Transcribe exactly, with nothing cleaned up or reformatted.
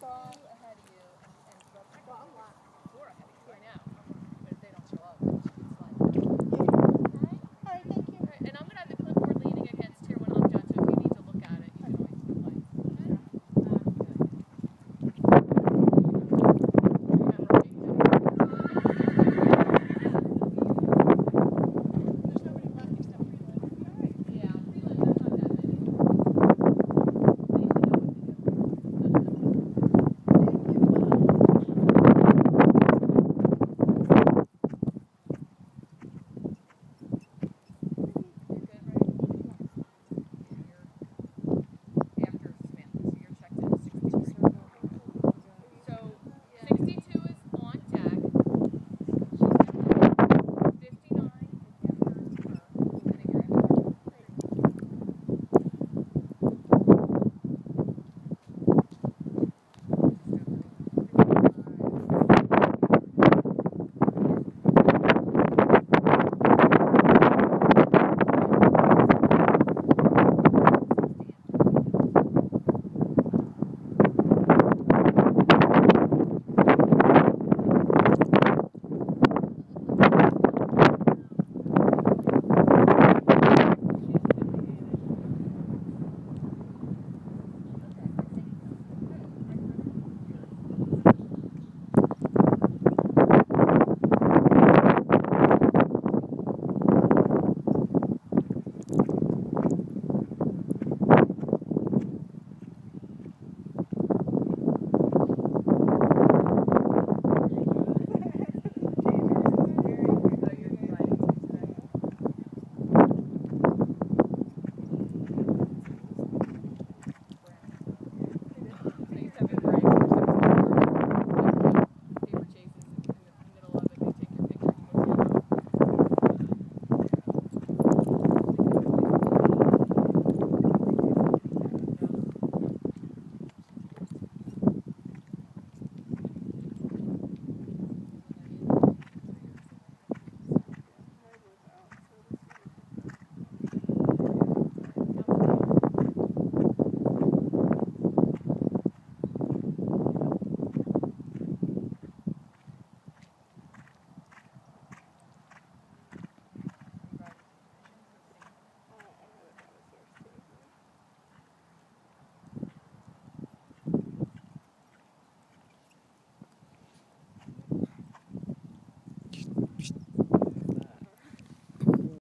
saw. ahead of you and, and throw well, I'm a lot four ahead of you right now. But if they don't show up, then you can slide them. Yeah. Okay? All right, thank you. Okay. And I'm going to have the clipboard leaning against here when I'm done, so if you need to look at it, you can always do like, okay? Psst.